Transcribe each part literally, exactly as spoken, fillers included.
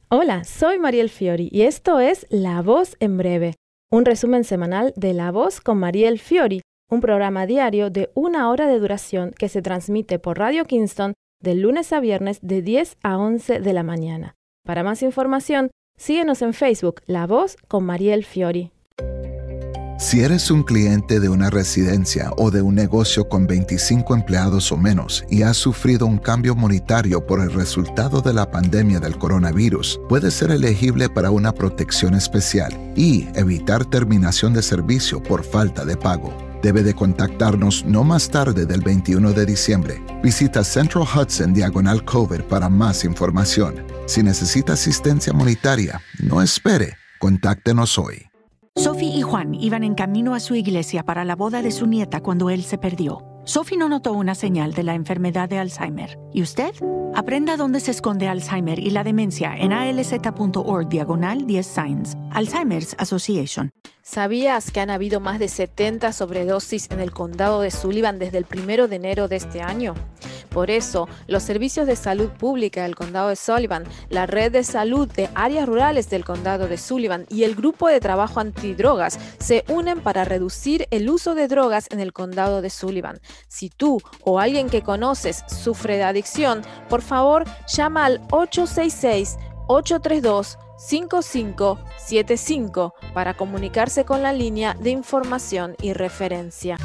Hola, soy Mariel Fiori y esto es La Voz en Breve, un resumen semanal de La Voz con Mariel Fiori, un programa diario de una hora de duración que se transmite por Radio Kingston de lunes a viernes de diez a once de la mañana. Para más información, síguenos en Facebook, La Voz con Mariel Fiori. Si eres un cliente de una residencia o de un negocio con veinticinco empleados o menos y has sufrido un cambio monetario por el resultado de la pandemia del coronavirus, puedes ser elegible para una protección especial y evitar terminación de servicio por falta de pago. Debe de contactarnos no más tarde del veintiuno de diciembre. Visita Central Hudson Diagonal Cover para más información. Si necesita asistencia monetaria, no espere. Contáctenos hoy. Sophie y Juan iban en camino a su iglesia para la boda de su nieta cuando él se perdió. Sophie no notó una señal de la enfermedad de Alzheimer. ¿Y usted? Aprenda dónde se esconde Alzheimer y la demencia en alz.org diagonal diez signs. Alzheimer's Association. ¿Sabías que han habido más de setenta sobredosis en el condado de Sullivan desde el primero de enero de este año? Por eso, los servicios de salud pública del condado de Sullivan, la red de salud de áreas rurales del condado de Sullivan y el grupo de trabajo antidrogas se unen para reducir el uso de drogas en el condado de Sullivan. Si tú o alguien que conoces sufre de adicción, por favor, llama al ocho seis seis, ocho tres dos, cinco cinco siete cinco para comunicarse con la línea de información y referencia.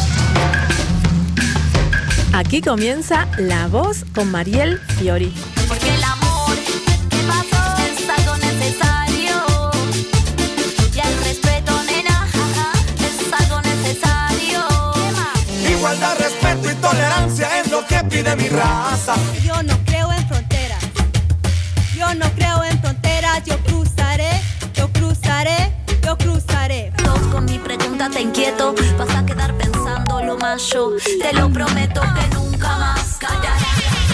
Aquí comienza La Voz con Mariel Fiori. Porque el amor que pasó es algo necesario. Y el respeto, nena, es algo necesario. Igualdad, respeto y tolerancia es lo que pide mi raza. Yo no creo en fronteras. Yo no creo en fronteras. Yo cruzaré, yo cruzaré, yo cruzaré. Con mi pregunta te inquieto, vas a quedar pensando lo más yo. Te lo prometo que nunca más callaré.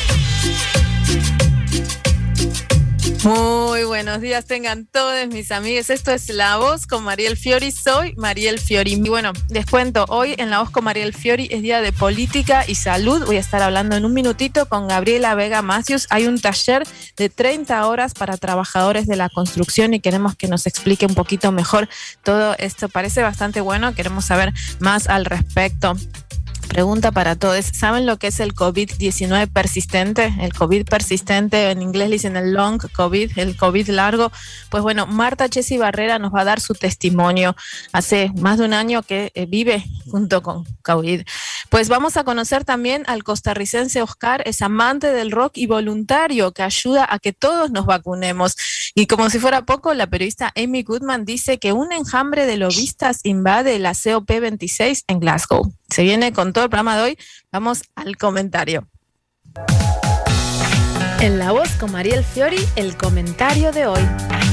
Muy buenos días tengan todos mis amigos. Esto es La Voz con Mariel Fiori. Soy Mariel Fiori. Y bueno, les cuento, hoy en La Voz con Mariel Fiori es día de política y salud. Voy a estar hablando en un minutito con Gabriela Vega Matthews. Hay un taller de treinta horas para trabajadores de la construcción y queremos que nos explique un poquito mejor todo esto. Parece bastante bueno, queremos saber más al respecto. Pregunta para todos, ¿saben lo que es el COVID diecinueve persistente? El COVID persistente, en inglés le dicen el long COVID, el COVID largo. Pues bueno, Marta Chesi Barrera nos va a dar su testimonio. Hace más de un año que eh, vive junto con COVID. Pues vamos a conocer también al costarricense Oscar, es amante del rock y voluntario que ayuda a que todos nos vacunemos. Y como si fuera poco, la periodista Amy Goodman dice que un enjambre de lobistas invade la C O P veintiséis en Glasgow. Se viene con todo el programa de hoy. Vamos al comentario. En La Voz con Mariel Fiori, el comentario de hoy.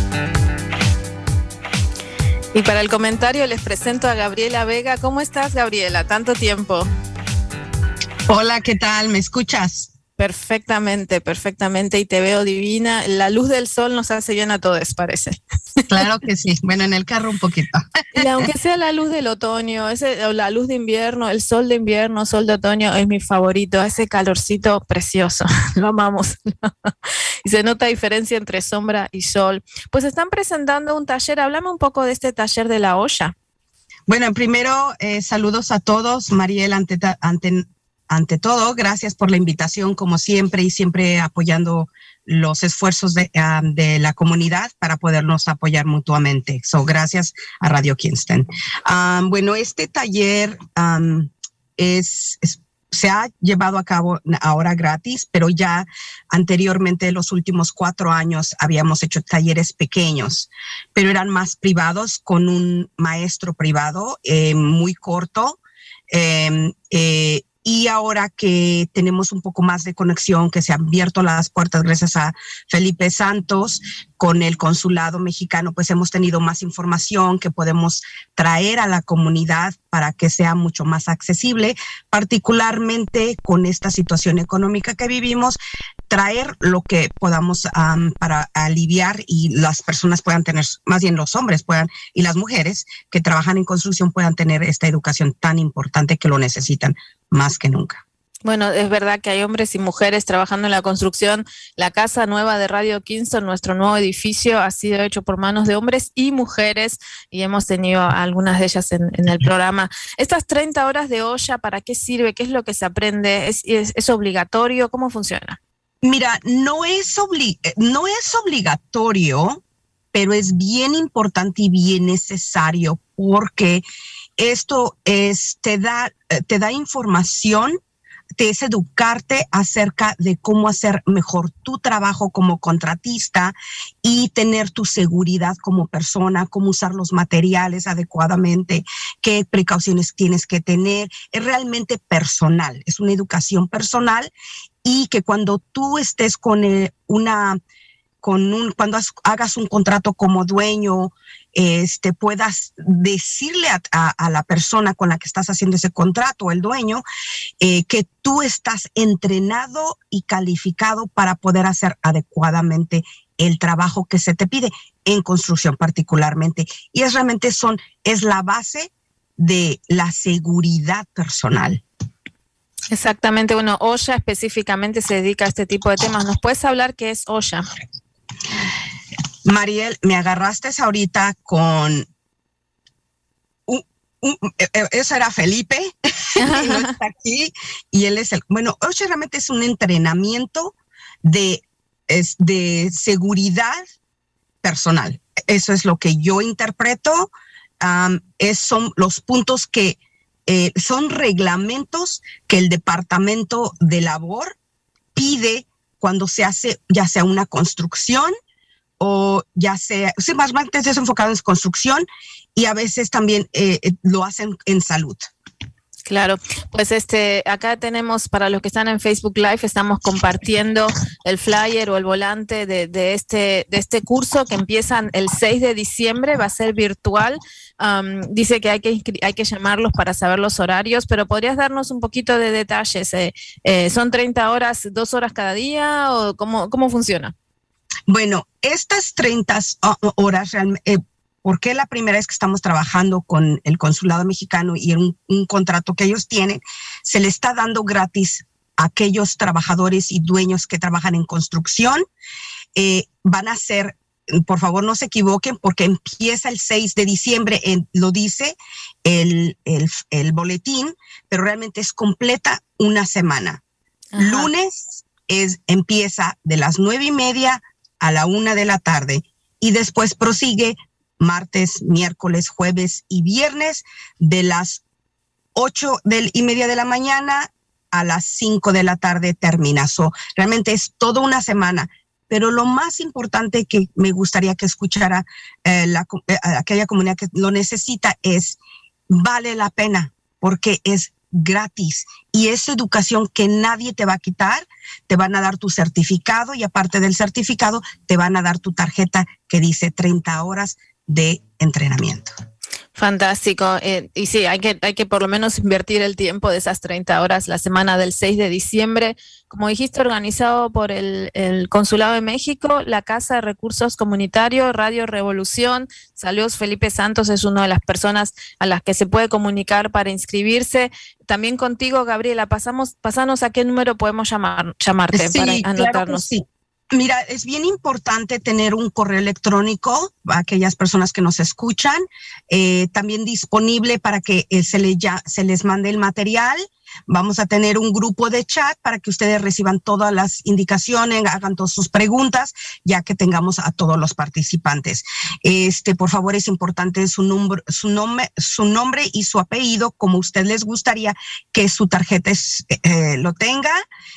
Y para el comentario les presento a Gabriela Vega. ¿Cómo estás, Gabriela? Tanto tiempo. Hola, ¿qué tal? ¿Me escuchas? Perfectamente, perfectamente, y te veo divina. La luz del sol nos hace bien a todos, parece. Claro que sí. Bueno, en el carro un poquito. Y aunque sea la luz del otoño, ese, o la luz de invierno, el sol de invierno, sol de otoño es mi favorito, ese calorcito precioso, lo amamos. Y se nota diferencia entre sombra y sol. Pues están presentando un taller, háblame un poco de este taller de la olla. Bueno, primero, eh, saludos a todos. Mariel, ante, ante Ante todo, gracias por la invitación, como siempre, y siempre apoyando los esfuerzos de, um, de la comunidad para podernos apoyar mutuamente. So, gracias a Radio Kingston. Um, bueno, este taller um, es, es, se ha llevado a cabo ahora gratis, pero ya anteriormente, los últimos cuatro años, habíamos hecho talleres pequeños, pero eran más privados, con un maestro privado eh, muy corto. Eh, eh, Y ahora que tenemos un poco más de conexión, que se han abierto las puertas gracias a Felipe Santos con el consulado mexicano, pues hemos tenido más información que podemos traer a la comunidad para que sea mucho más accesible, particularmente con esta situación económica que vivimos, traer lo que podamos um, para aliviar y las personas puedan tener, más bien los hombres puedan y las mujeres que trabajan en construcción puedan tener esta educación tan importante que lo necesitan más que nunca. Bueno, es verdad que hay hombres y mujeres trabajando en la construcción. La casa nueva de Radio Kingston, nuestro nuevo edificio, ha sido hecho por manos de hombres y mujeres y hemos tenido algunas de ellas en, en el programa. Estas treinta horas de olla, ¿para qué sirve? ¿Qué es lo que se aprende? ¿Es, es, es obligatorio? ¿Cómo funciona? Mira, no es, obli- no es obligatorio, pero es bien importante y bien necesario porque esto es, te da, te da información, te es educarte acerca de cómo hacer mejor tu trabajo como contratista y tener tu seguridad como persona, cómo usar los materiales adecuadamente, qué precauciones tienes que tener. Es realmente personal, es una educación personal y que cuando tú estés con eh, una... Con un, cuando has, hagas un contrato como dueño, este, puedas decirle a, a, a la persona con la que estás haciendo ese contrato, el dueño, eh, que tú estás entrenado y calificado para poder hacer adecuadamente el trabajo que se te pide en construcción particularmente. Y es realmente son, es la base de la seguridad personal. Exactamente. Bueno, olla específicamente se dedica a este tipo de temas. ¿Nos puedes hablar qué es olla? Mariel, me agarraste ahorita con... Un, un, eso era Felipe, y no está aquí, y él es el... Bueno, olla realmente es un entrenamiento de, es, de seguridad personal. Eso es lo que yo interpreto. Um, es, son los puntos que... Eh, son reglamentos que el Departamento de Labor pide cuando se hace ya sea una construcción o ya sea, sí, más bien es enfocado en construcción y a veces también eh, lo hacen en salud. Claro, pues este, acá tenemos, para los que están en Facebook Live, estamos compartiendo el flyer o el volante de, de, este, de este curso que empieza el seis de diciembre, va a ser virtual. Um, dice que hay que, hay que llamarlos para saber los horarios, pero ¿podrías darnos un poquito de detalles? Eh, eh, ¿Son treinta horas, dos horas cada día o cómo, cómo funciona? Bueno, estas treinta horas realmente... Eh, porque la primera vez que estamos trabajando con el consulado mexicano y en un, un contrato que ellos tienen, se le está dando gratis a aquellos trabajadores y dueños que trabajan en construcción. Eh, van a ser, por favor no se equivoquen, porque empieza el seis de diciembre, en, lo dice el, el, el boletín, pero realmente es completa una semana. Ajá. Lunes es, empieza de las nueve y media a la una de la tarde y después prosigue martes, miércoles, jueves y viernes de las ocho del, y media de la mañana a las cinco de la tarde termina. So, realmente es toda una semana. Pero lo más importante que me gustaría que escuchara eh, la, eh, aquella comunidad que lo necesita es, vale la pena porque es gratis y es educación que nadie te va a quitar. Te van a dar tu certificado y aparte del certificado te van a dar tu tarjeta que dice treinta horas de entrenamiento. Fantástico. Eh, y sí, hay que, hay que por lo menos invertir el tiempo de esas treinta horas la semana del seis de diciembre. Como dijiste, organizado por el, el Consulado de México, la Casa de Recursos Comunitarios, Radio Revolución. Saludos, Felipe Santos es una de las personas a las que se puede comunicar para inscribirse. También contigo, Gabriela, pasamos, pasanos a qué número podemos llamar, llamarte sí, para anotarnos. Claro que sí. Mira, es bien importante tener un correo electrónico a aquellas personas que nos escuchan, eh, también disponible para que eh, se, le ya, se les mande el material. Vamos a tener un grupo de chat para que ustedes reciban todas las indicaciones, hagan todas sus preguntas, ya que tengamos a todos los participantes. Este, por favor, es importante su nombre, su nombre, su nombre y su apellido, como a usted les gustaría que su tarjeta es, eh, lo tenga.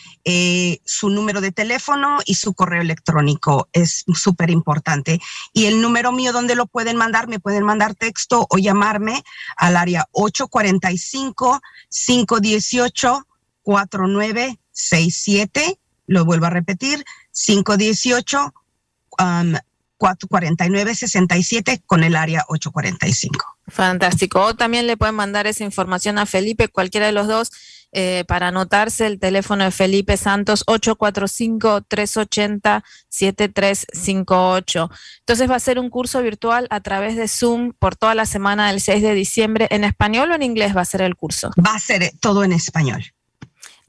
Eh, su número de teléfono y su correo electrónico es súper importante. Y el número mío donde lo pueden mandar, me pueden mandar texto o llamarme al área ocho cuatro cinco, cinco uno ocho, cuatro nueve seis siete. Lo vuelvo a repetir, cinco uno ocho, um, cuatro cuatro nueve seis siete con el área ocho cuatro cinco. Fantástico. O también le pueden mandar esa información a Felipe, cualquiera de los dos, eh, para anotarse el teléfono de Felipe Santos, ocho cuatro cinco, tres ocho cero, siete tres cinco ocho. Entonces va a ser un curso virtual a través de Zoom por toda la semana del seis de diciembre. ¿En español o en inglés va a ser el curso? Va a ser todo en español.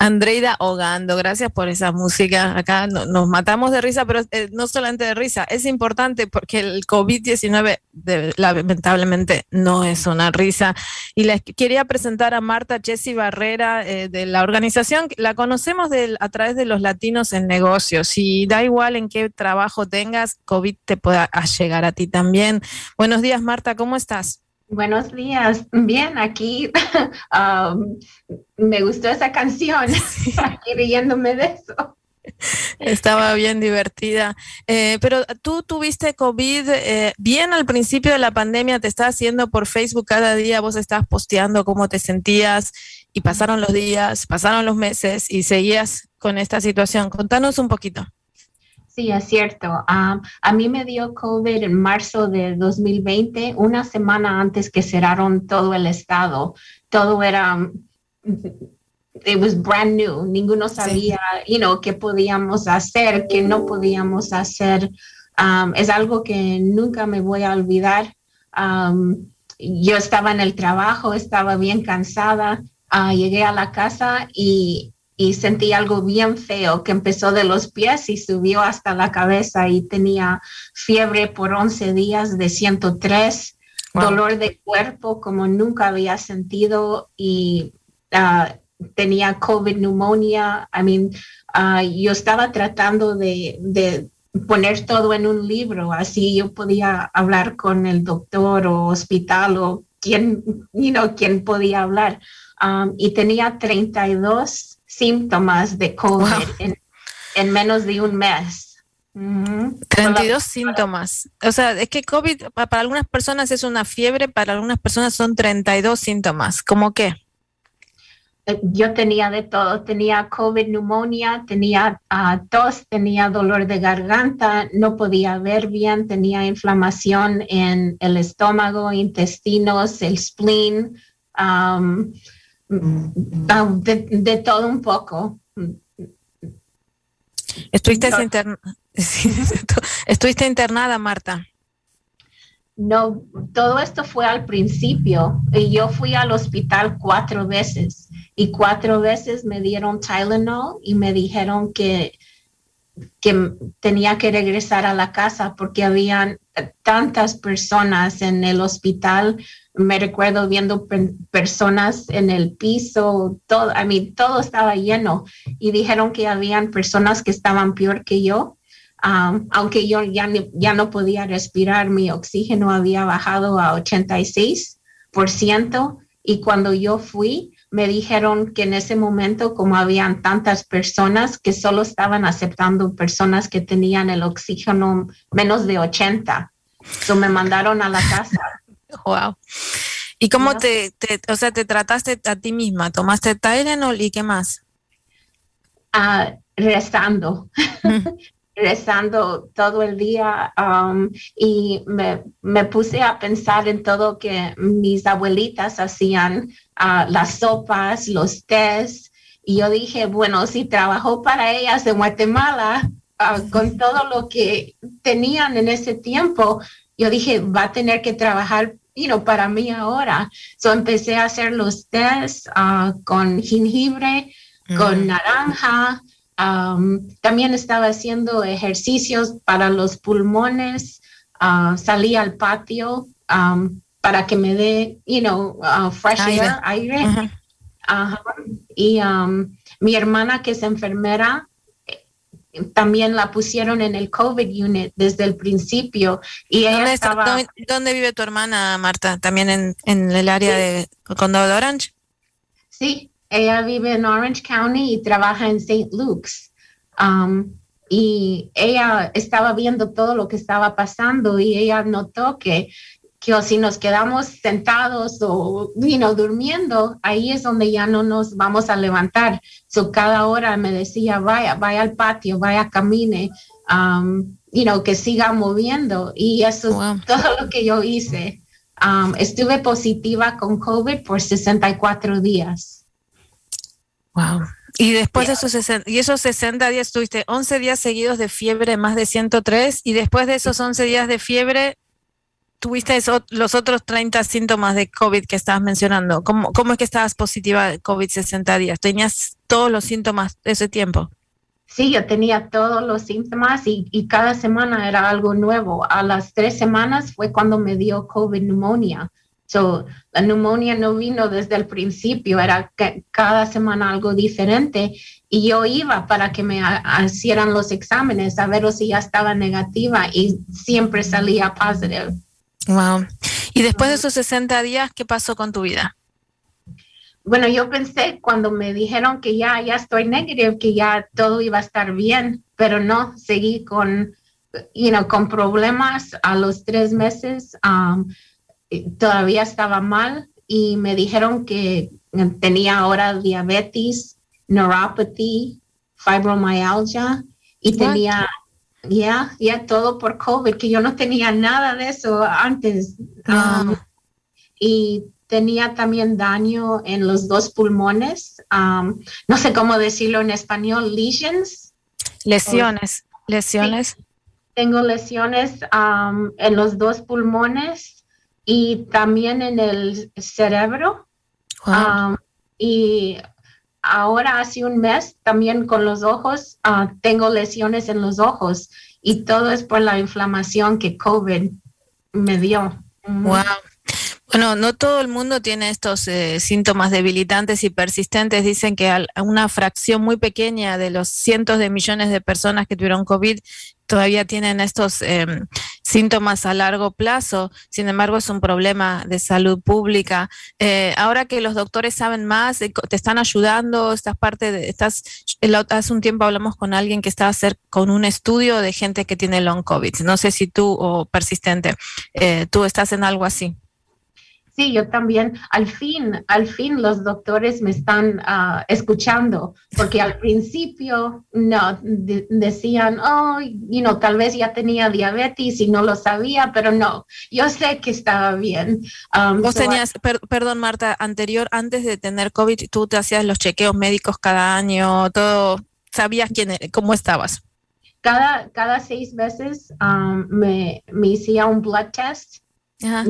Andreida Ogando, gracias por esa música. Acá no, nos matamos de risa, pero eh, no solamente de risa, es importante porque el COVID diecinueve de, lamentablemente no es una risa. Y les quería presentar a Marta Jessie Barrera eh, de la organización, la conocemos de, a través de los latinos en negocios, y da igual en qué trabajo tengas, COVID te pueda llegar a ti también. Buenos días, Marta, ¿cómo estás? Buenos días, bien, aquí um, me gustó esa canción, aquí riéndome de eso. Estaba bien divertida, eh, pero tú tuviste COVID eh, bien al principio de la pandemia, te estás haciendo por Facebook cada día, vos estabas posteando cómo te sentías y pasaron los días, pasaron los meses y seguías con esta situación. Contanos un poquito. Sí, es cierto. Um, a mí me dio COVID en marzo de dos mil veinte, una semana antes que cerraron todo el estado. Todo era, it was brand new. Ninguno sabía, sí. you know, qué podíamos hacer, qué no podíamos hacer. Um, es algo que nunca me voy a olvidar. Um, yo estaba en el trabajo, estaba bien cansada. Uh, llegué a la casa y y sentí algo bien feo que empezó de los pies y subió hasta la cabeza y tenía fiebre por once días de ciento tres, wow. Dolor de cuerpo como nunca había sentido y uh, tenía COVID pneumonia. I mean, uh, yo estaba tratando de, de poner todo en un libro, así yo podía hablar con el doctor o hospital o quien, you know, quien podía hablar. Um, y tenía treinta y dos síntomas de COVID wow. en, en menos de un mes. Uh-huh. treinta y dos síntomas. O sea, es que COVID para algunas personas es una fiebre, para algunas personas son treinta y dos síntomas. ¿Cómo qué? Yo tenía de todo. Tenía COVID pneumonia, tenía uh, tos, tenía dolor de garganta, no podía ver bien, tenía inflamación en el estómago, intestinos, el spleen, um, De, de todo un poco. ¿Estuviste, no. interna ¿Estuviste internada, Marta? No, todo esto fue al principio. Y yo fui al hospital cuatro veces y cuatro veces me dieron Tylenol y me dijeron que, que tenía que regresar a la casa porque habían tantas personas en el hospital. Me recuerdo viendo per personas en el piso, todo, I mean, todo estaba lleno y dijeron que habían personas que estaban peor que yo, um, aunque yo ya, ya no podía respirar, mi oxígeno había bajado a ochenta y seis por ciento y cuando yo fui me dijeron que en ese momento como habían tantas personas que solo estaban aceptando personas que tenían el oxígeno menos de ochenta, so me mandaron a la casa. Wow. ¿Y cómo te, te, o sea, te trataste a ti misma? ¿Tomaste Tylenol y qué más? Uh, rezando, rezando todo el día um, y me, me puse a pensar en todo que mis abuelitas hacían, uh, las sopas, los tés, y yo dije, bueno, si trabajó para ellas en Guatemala uh, con todo lo que tenían en ese tiempo, yo dije, va a tener que trabajar you know, para mí ahora. So empecé a hacer los tés uh, con jengibre, mm. con naranja. Um, también estaba haciendo ejercicios para los pulmones. Uh, salí al patio um, para que me dé, you know, uh, fresh aire. air, aire. Uh-huh. Uh-huh. Y um, mi hermana, que es enfermera, también la pusieron en el COVID unit desde el principio. Y ella ¿Dónde, estaba, está, ¿dónde, ¿Dónde vive tu hermana, Marta? ¿También en, en el área sí. de condado de Orange? Sí, ella vive en Orange County y trabaja en Saint Luke's. Um, y ella estaba viendo todo lo que estaba pasando y ella notó que, que si nos quedamos sentados o you know, durmiendo, ahí es donde ya no nos vamos a levantar. So, cada hora me decía, vaya, vaya al patio, vaya, camine, um, you know, que siga moviendo. Y eso wow. es todo lo que yo hice. Um, estuve positiva con COVID por sesenta y cuatro días. Wow. Y después yeah. de esos sesenta, y esos sesenta días tuviste once días seguidos de fiebre, más de ciento tres, y después de esos once días de fiebre, tuviste eso, los otros treinta síntomas de COVID que estabas mencionando. ¿Cómo, cómo es que estabas positiva de COVID sesenta días? ¿Tenías todos los síntomas ese tiempo. Sí, yo tenía todos los síntomas y, y cada semana era algo nuevo. A las tres semanas fue cuando me dio COVID pneumonia. So, la neumonía no vino desde el principio, era que cada semana algo diferente. Y yo iba para que me hicieran los exámenes a ver si ya estaba negativa y siempre salía positive. Wow. Y después de esos sesenta días, ¿qué pasó con tu vida? Bueno, yo pensé cuando me dijeron que ya, ya estoy negative, que ya todo iba a estar bien, pero no, seguí con, you know, con problemas a los tres meses. Um, todavía estaba mal y me dijeron que tenía ahora diabetes, neuropathy, fibromyalgia y tenía, ya, yeah, yeah, todo por COVID, que yo no tenía nada de eso antes. Um, no. Y tenía también daño en los dos pulmones, um, no sé cómo decirlo en español, lesions. Lesiones, o, lesiones. Sí, tengo lesiones um, en los dos pulmones y también en el cerebro. Wow. Um, y ahora hace un mes también con los ojos, uh, tengo lesiones en los ojos y todo es por la inflamación que COVID me dio. Wow. Bueno, no todo el mundo tiene estos eh, síntomas debilitantes y persistentes. Dicen que al, una fracción muy pequeña de los cientos de millones de personas que tuvieron COVID todavía tienen estos eh, síntomas a largo plazo. Sin embargo, es un problema de salud pública. Eh, ahora que los doctores saben más, te están ayudando, estás parte de, estás, hace un tiempo hablamos con alguien que estaba a hacer con un estudio de gente que tiene long COVID. No sé si tú o persistente, eh, tú estás en algo así. Sí, yo también. Al fin, al fin los doctores me están uh, escuchando, porque al principio no de, decían, oh, you know, tal vez ya tenía diabetes y no lo sabía, pero no, yo sé que estaba bien. Um, Vos so tenías, per, perdón Marta, anterior, antes de tener COVID, tú te hacías los chequeos médicos cada año, todo, ¿sabías quién, cómo estabas? Cada, cada seis meses um, me, me hacía un blood test. Ajá.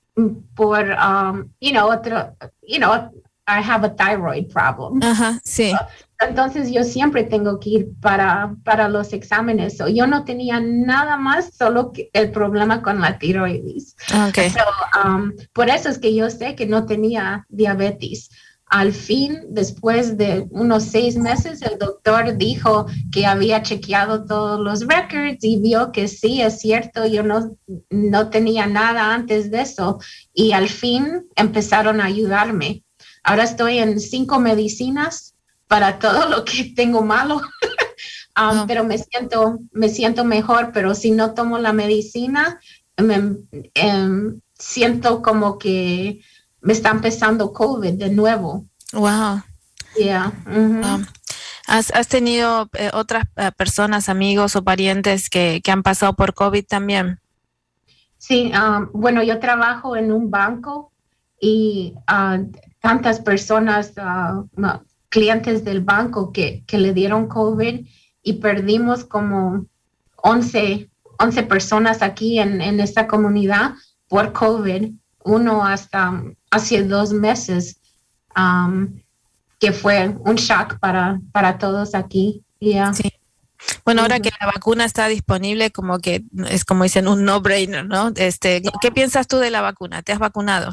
Por, um, you know, otro, you know, I have a thyroid problem. Ajá, sí. Entonces yo siempre tengo que ir para, para los exámenes. So, yo no tenía nada más, solo que el problema con la tiroides. Okay. So, um, por eso es que yo sé que no tenía diabetes. Al fin, después de unos seis meses, el doctor dijo que había chequeado todos los records y vio que sí, es cierto, yo no, no tenía nada antes de eso. Y al fin empezaron a ayudarme. Ahora estoy en cinco medicinas para todo lo que tengo malo, um, no. pero me siento, me siento mejor. Pero si no tomo la medicina, me, um, siento como que me está empezando COVID de nuevo. Wow. Yeah. Mm-hmm. Wow. ¿Has, has tenido eh, otras eh, personas, amigos o parientes que, que han pasado por COVID también? Sí, um, bueno, yo trabajo en un banco y uh, tantas personas, uh, no, clientes del banco que, que le dieron COVID y perdimos como once, once personas aquí en, en esta comunidad por COVID. Uno hasta hace dos meses, um, que fue un shock para, para todos aquí. Yeah. Sí. Bueno, ahora que la vacuna está disponible, como que es como dicen un no-brainer, ¿no? Este, ¿qué piensas tú de la vacuna? ¿Te has vacunado?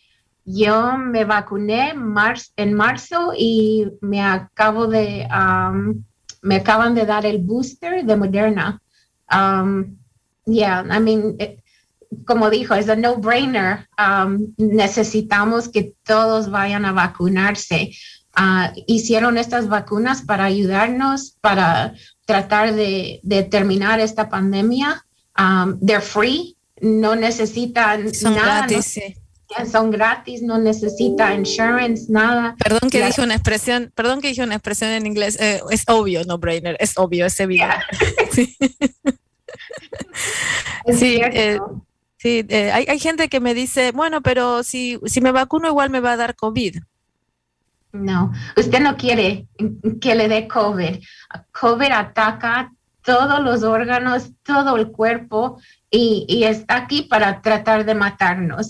Yo me vacuné mar- en marzo y me acabo de, um, me acaban de dar el booster de Moderna. Um, yeah, I mean, it, como dijo, es un no-brainer. Um, necesitamos que todos vayan a vacunarse. Uh, hicieron estas vacunas para ayudarnos, para tratar de, de terminar esta pandemia. Um, they're free, no necesitan son nada. Gratis, no, sí. Son gratis, no necesita insurance, nada. Perdón que yeah. dije una expresión, perdón que dije una expresión en inglés. Eh, es obvio, no-brainer, es obvio, es evidente. Yeah. Sí, sí, eh, sí eh, hay, hay gente que me dice, bueno, pero si, si me vacuno igual me va a dar COVID. No, usted no quiere que le dé COVID. COVID ataca todos los órganos, todo el cuerpo y, y está aquí para tratar de matarnos.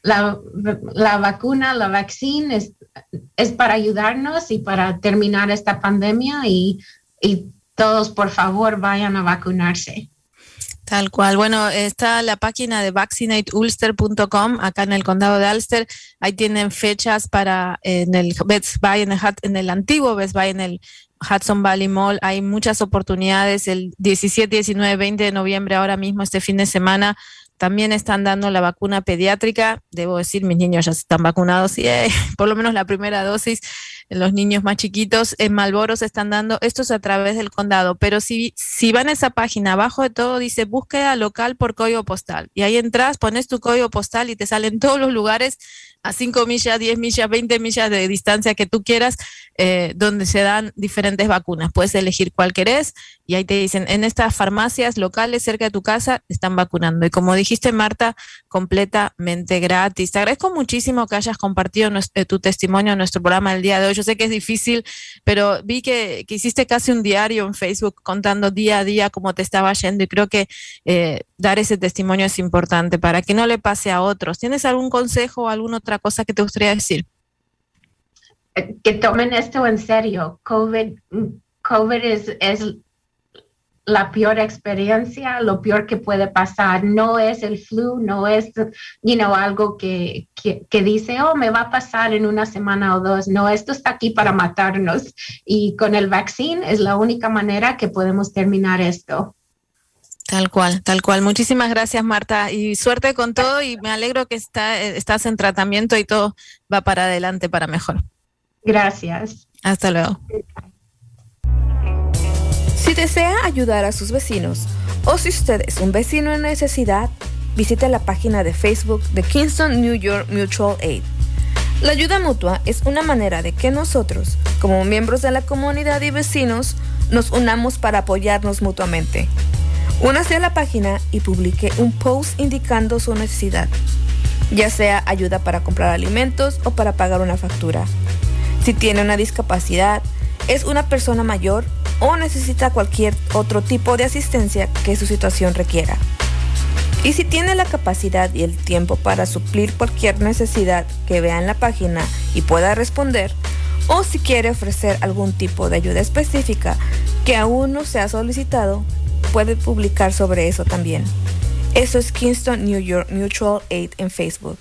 la, la vacuna, la vaccine es, es para ayudarnos y para terminar esta pandemia y, y todos, por favor, vayan a vacunarse. Tal cual. Bueno, está la página de vaccinate ulster punto com acá en el condado de Ulster. Ahí tienen fechas para en el Best Buy, en el, en el antiguo Best Buy, en el Hudson Valley Mall. Hay muchas oportunidades. El diecisiete, diecinueve, veinte de noviembre, ahora mismo, este fin de semana, también están dando la vacuna pediátrica. Debo decir, mis niños ya están vacunados y eh, por lo menos la primera dosis. Los niños más chiquitos en Marlboro se están dando, esto es a través del condado, pero si, si van a esa página, abajo de todo dice búsqueda local por código postal, y ahí entras, pones tu código postal y te salen todos los lugares a cinco millas, diez millas, veinte millas de distancia que tú quieras, eh, donde se dan diferentes vacunas. Puedes elegir cuál querés y ahí te dicen, en estas farmacias locales cerca de tu casa están vacunando. Y como dijiste, Marta, completamente gratis. Te agradezco muchísimo que hayas compartido nuestro, tu testimonio en nuestro programa del día de hoy. Yo sé que es difícil, pero vi que, que hiciste casi un diario en Facebook contando día a día cómo te estaba yendo, y creo que eh, dar ese testimonio es importante para que no le pase a otros. ¿Tienes algún consejo o alguna otra cosa que te gustaría decir? Que tomen esto en serio. COVID, COVID es, es la peor experiencia, lo peor que puede pasar. No es el flu, no es you know, algo que, que, que dice, oh, me va a pasar en una semana o dos. No, esto está aquí para matarnos. Y con el vaccine es la única manera que podemos terminar esto. Tal cual, tal cual. Muchísimas gracias, Marta, y suerte con todo, y me alegro que está, estás en tratamiento y todo va para adelante, para mejor. Gracias. Hasta luego. Si desea ayudar a sus vecinos o si usted es un vecino en necesidad, visite la página de Facebook de Kingston New York Mutual Aid. La ayuda mutua es una manera de que nosotros, como miembros de la comunidad y vecinos, nos unamos para apoyarnos mutuamente. Únase a la página y publique un post indicando su necesidad, ya sea ayuda para comprar alimentos o para pagar una factura. Si tiene una discapacidad, es una persona mayor o necesita cualquier otro tipo de asistencia que su situación requiera. Y si tiene la capacidad y el tiempo para suplir cualquier necesidad que vea en la página y pueda responder, o si quiere ofrecer algún tipo de ayuda específica que aún no se ha solicitado, puede publicar sobre eso también. Eso es Kingston New York Mutual Aid en Facebook.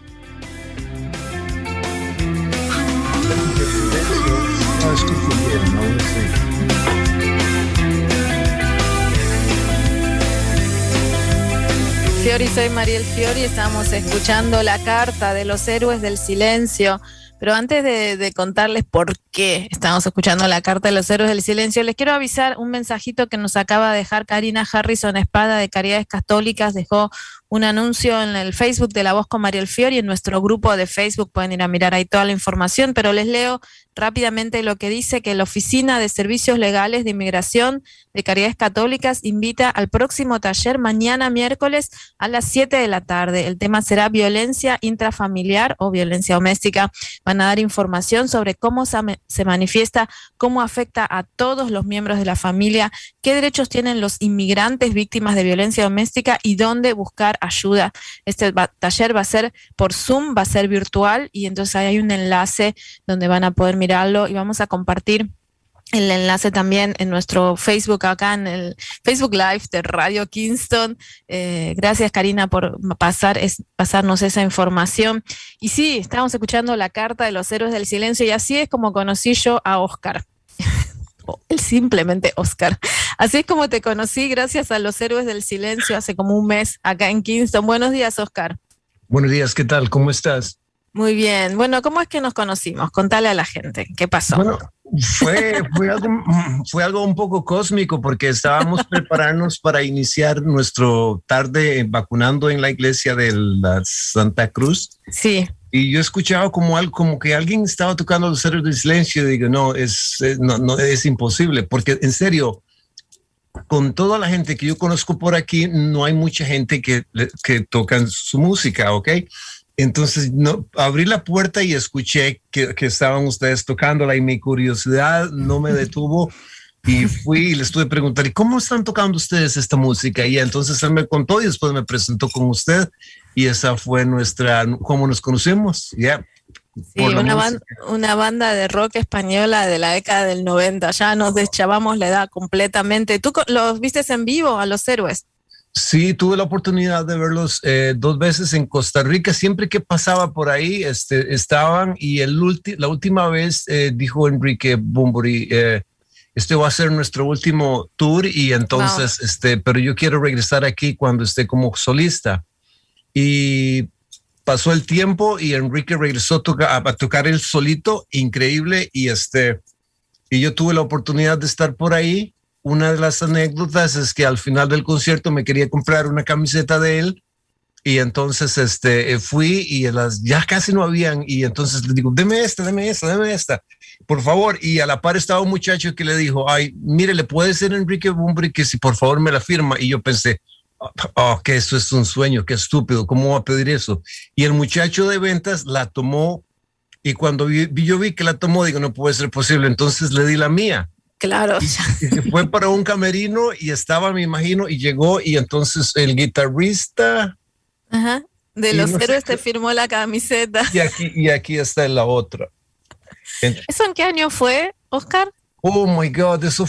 Fiori, soy Mariel Fiori, estamos escuchando la carta de los héroes del silencio. Pero antes de, de contarles por qué estamos escuchando la carta de los héroes del silencio, les quiero avisar un mensajito que nos acaba de dejar Karina Harrison Espada de Caridades Católicas. Dejó un anuncio en el Facebook de La Voz con Mariel Fiori, en nuestro grupo de Facebook. Pueden ir a mirar ahí toda la información, pero les leo rápidamente lo que dice: que la Oficina de Servicios Legales de Inmigración de Caridades Católicas invita al próximo taller mañana miércoles a las siete de la tarde. El tema será violencia intrafamiliar o violencia doméstica. Van a dar información sobre cómo se manifiesta, cómo afecta a todos los miembros de la familia, qué derechos tienen los inmigrantes víctimas de violencia doméstica y dónde buscar ayuda. Este va, taller va a ser por Zoom, va a ser virtual, y entonces ahí hay un enlace donde van a poder mirarlo, y vamos a compartir el enlace también en nuestro Facebook, acá en el Facebook Live de Radio Kingston. Eh, gracias, Karina, por pasar es, pasarnos esa información. Y sí, estamos escuchando la carta de los héroes del silencio, y así es como conocí yo a Oscar. Él simplemente Oscar. Así es como te conocí, gracias a los héroes del silencio, hace como un mes acá en Kingston. Buenos días, Oscar. Buenos días, ¿qué tal? ¿Cómo estás? Muy bien. Bueno, ¿cómo es que nos conocimos? Contale a la gente, ¿qué pasó? Bueno, fue, fue, algo, fue algo un poco cósmico, porque estábamos preparándonos para iniciar nuestro tarde vacunando en la iglesia de la Santa Cruz. Sí. Y yo escuchaba como algo, como que alguien estaba tocando los héroes del silencio, y digo, no, es, no, no, es imposible, porque en serio, con toda la gente que yo conozco por aquí, no hay mucha gente que, que toca su música, ¿ok? Entonces no, abrí la puerta y escuché que, que estaban ustedes tocándola, y mi curiosidad no me detuvo, y fui y les estuve preguntando, ¿y cómo están tocando ustedes esta música? Y entonces él me contó, y después me presentó con usted, y esa fue nuestra, cómo nos conocemos, ya. Yeah. Sí, una, ban una banda de rock española de la década del noventa, ya nos deschavamos la edad completamente. ¿Tú los viste en vivo a Los Héroes? Sí, tuve la oportunidad de verlos eh, dos veces en Costa Rica. Siempre que pasaba por ahí este, estaban, y el ulti la última vez eh, dijo Enrique Bunbury, eh, este va a ser nuestro último tour, y entonces, wow. este, pero yo quiero regresar aquí cuando esté como solista. Y pasó el tiempo y Enrique regresó a, toca, a tocar él solito, increíble, y este y yo tuve la oportunidad de estar por ahí. Una de las anécdotas es que al final del concierto me quería comprar una camiseta de él, y entonces este fui y las ya casi no habían, y entonces le digo, deme esta, deme esta, deme esta, por favor. Y a la par estaba un muchacho que le dijo, ay, mire, le puede ser Enrique Bunbury que si por favor me la firma. Y yo pensé, oh, que eso es un sueño, qué estúpido, ¿cómo va a pedir eso? Y el muchacho de ventas la tomó, y cuando vi, yo vi que la tomó, digo, no puede ser posible, entonces le di la mía. Claro. Y, y se fue para un camerino y estaba, me imagino, y llegó, y entonces el guitarrista... Ajá, de Los no Héroes sé, te firmó la camiseta. Y aquí, y aquí está la otra. Entonces, ¿eso en qué año fue, Oscar? Oh, my God, eso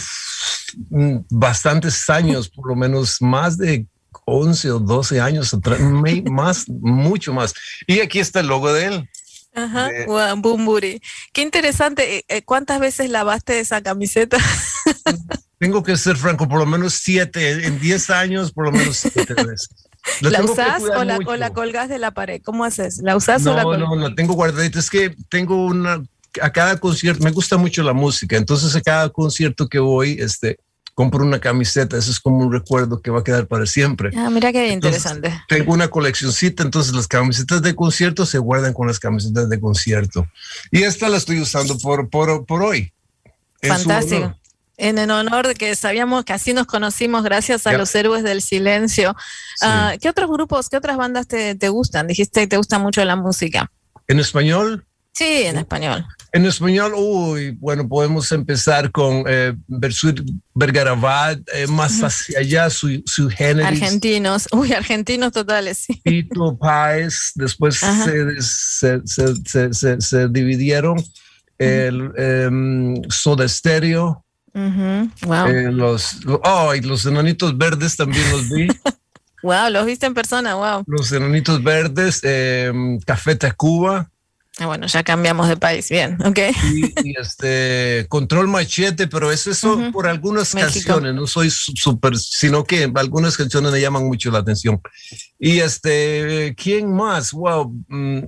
bastantes años, por lo menos más de once o doce años atrás, más, mucho más. Y aquí está el logo de él. Ajá, de... wow, Bunbury. Qué interesante. ¿Cuántas veces lavaste esa camiseta? Tengo que ser franco, por lo menos siete, en diez años, por lo menos siete veces. La, ¿La usás o la, o la colgás de la pared? ¿Cómo haces? ¿La usás no, o la colgás? No, no, la tengo guardadita. Es que tengo una, a cada concierto, me gusta mucho la música, entonces a cada concierto que voy, este, compro una camiseta. Eso es como un recuerdo que va a quedar para siempre. Ah, mira qué entonces, interesante. Tengo una coleccioncita, entonces las camisetas de concierto se guardan con las camisetas de concierto. Y esta la estoy usando por, por, por hoy. Fantástico. En el honor de que sabíamos que así nos conocimos gracias a yeah. Los Héroes del Silencio. Sí. Uh, ¿Qué otros grupos, qué otras bandas te, te gustan? Dijiste que te gusta mucho la música. ¿En español? Sí, en español. En español, uy, bueno, podemos empezar con eh, Bersuit Vergarabat, eh, más uh-huh. hacia allá, su, su género. Argentinos, uy, argentinos totales, sí. Fito Páez, después se, se, se, se, se, se dividieron. Uh-huh. El eh, Soda Stereo. Uh-huh. Wow. Eh, los, oh, y los Enanitos Verdes también los vi. Wow, los viste en persona, wow. Los Enanitos Verdes, eh, Café Tacuba. Ah, bueno, ya cambiamos de país, bien, ok. Y, y este Control Machete, pero es eso uh-huh. por algunas México. Canciones, no soy súper, sino que algunas canciones me llaman mucho la atención. Y este, ¿quién más? Wow. Mm,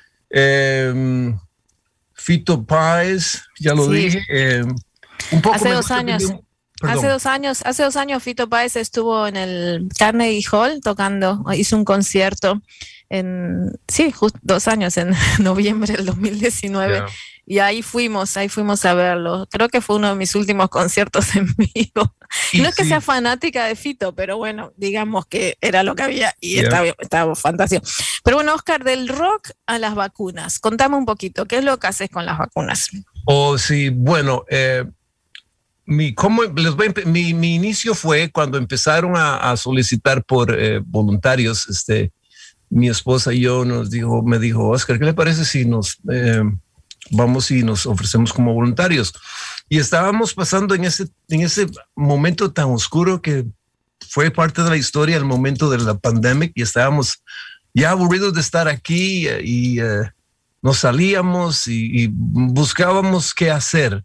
eh, Fito Páez, ya lo sí. dije. Eh, Un poco hace dos años, hace dos años, hace dos años Fito Páez estuvo en el Carnegie Hall tocando, hizo un concierto en, sí, justo dos años, en noviembre del dos mil diecinueve, yeah. y ahí fuimos, ahí fuimos a verlo. Creo que fue uno de mis últimos conciertos en vivo. Y no es que sí. sea fanática de Fito, pero bueno, digamos que era lo que había y yeah. estaba, estaba fantástico. Pero bueno, Oscar, del rock a las vacunas, contame un poquito, ¿qué es lo que haces con las vacunas? Oh, sí, bueno, eh, Mi, ¿cómo les voy a, mi, mi inicio fue cuando empezaron a, a solicitar por eh, voluntarios. Este, mi esposa y yo nos dijo, me dijo, Oscar, ¿qué le parece si nos eh, vamos y nos ofrecemos como voluntarios? Y estábamos pasando en ese, en ese momento tan oscuro que fue parte de la historia, el momento de la pandemia, y estábamos ya aburridos de estar aquí y eh, nos salíamos y, y buscábamos qué hacer.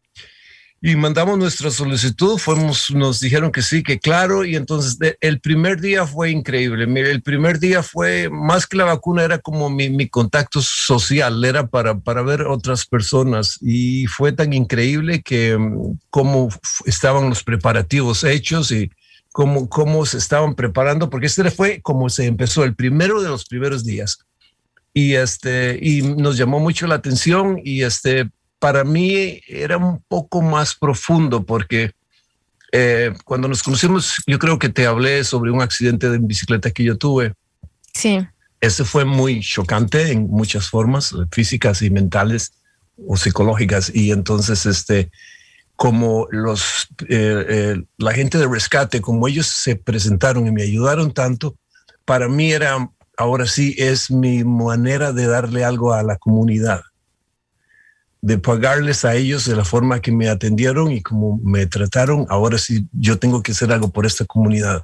Y mandamos nuestra solicitud, fuimos, nos dijeron que sí, que claro, y entonces de, el primer día fue increíble. Mire, el primer día fue, más que la vacuna, era como mi, mi contacto social, era para, para ver otras personas, y fue tan increíble que cómo estaban los preparativos hechos y cómo, cómo se estaban preparando, porque este fue como se empezó, el primero de los primeros días. Y, este, y nos llamó mucho la atención, y este... para mí era un poco más profundo porque eh, cuando nos conocimos, yo creo que te hablé sobre un accidente de bicicleta que yo tuve. Sí. Ese fue muy chocante en muchas formas, físicas y mentales o psicológicas. Y entonces, este, como los, eh, eh, la gente de rescate, como ellos se presentaron y me ayudaron tanto, para mí era ahora sí es mi manera de darle algo a la comunidad, de pagarles a ellos de la forma que me atendieron y como me trataron. Ahora sí yo tengo que hacer algo por esta comunidad.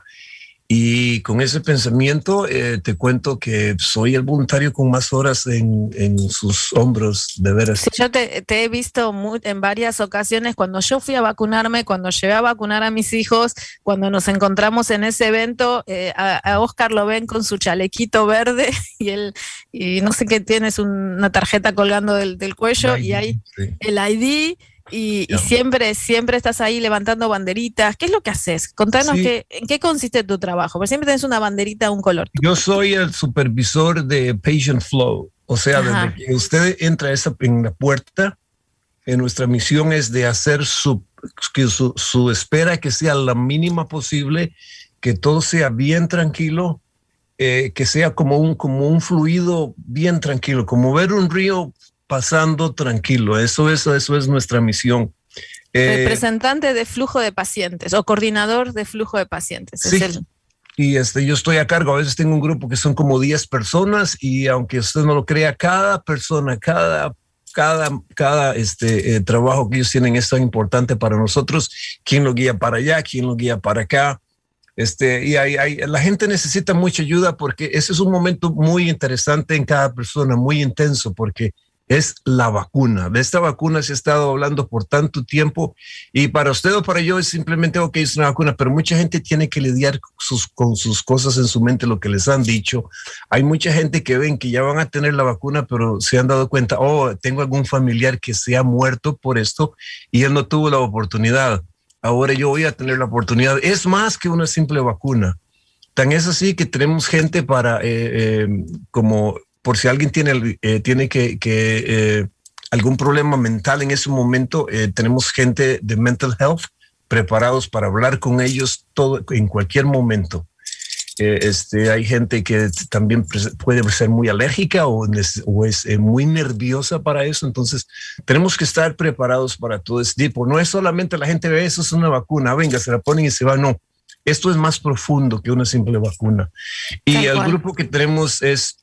Y con ese pensamiento eh, te cuento que soy el voluntario con más horas en, en sus hombros, de veras. Sí, yo te, te he visto muy, en varias ocasiones cuando yo fui a vacunarme, cuando llevé a vacunar a mis hijos, cuando nos encontramos en ese evento, eh, a, a Oscar lo ven con su chalequito verde y él, y no sé qué tienes, una tarjeta colgando del, del cuello y ahí sí. El I D. Y, y siempre, siempre estás ahí levantando banderitas. ¿Qué es lo que haces? Contanos sí. qué, en qué consiste tu trabajo, porque siempre tienes una banderita, un color. Yo soy el supervisor de Patient Flow, o sea, Ajá. desde que usted entra esa, en la puerta, en nuestra misión es de hacer su, que su, su espera que sea la mínima posible, que todo sea bien tranquilo, eh, que sea como un, como un fluido bien tranquilo, como ver un río pasando tranquilo. Eso, eso, eso es nuestra misión. Eh, Representante de flujo de pacientes o coordinador de flujo de pacientes. Sí. Es el... Y este, yo estoy a cargo. A veces tengo un grupo que son como diez personas y aunque usted no lo crea, cada persona, cada, cada, cada este, eh, trabajo que ellos tienen es tan importante para nosotros. ¿Quién lo guía para allá? ¿Quién lo guía para acá? Este, y hay, hay, la gente necesita mucha ayuda porque ese es un momento muy interesante en cada persona, muy intenso, porque es la vacuna. De esta vacuna se ha estado hablando por tanto tiempo y para usted o para yo es simplemente, ok, es una vacuna, pero mucha gente tiene que lidiar con sus, con sus cosas en su mente, lo que les han dicho. Hay mucha gente que ven que ya van a tener la vacuna, pero se han dado cuenta, oh, tengo algún familiar que se ha muerto por esto y él no tuvo la oportunidad. Ahora yo voy a tener la oportunidad. Es más que una simple vacuna. Tan es así que tenemos gente para, eh, eh, como por si alguien tiene, eh, tiene que, que eh, algún problema mental en ese momento, eh, tenemos gente de mental health preparados para hablar con ellos todo, en cualquier momento. Eh, este, hay gente que también puede ser muy alérgica o, o es eh, muy nerviosa para eso, entonces tenemos que estar preparados para todo ese tipo. No es solamente la gente ve eso es una vacuna, venga, se la ponen y se va, no. Esto es más profundo que una simple vacuna. Y el grupo que tenemos es...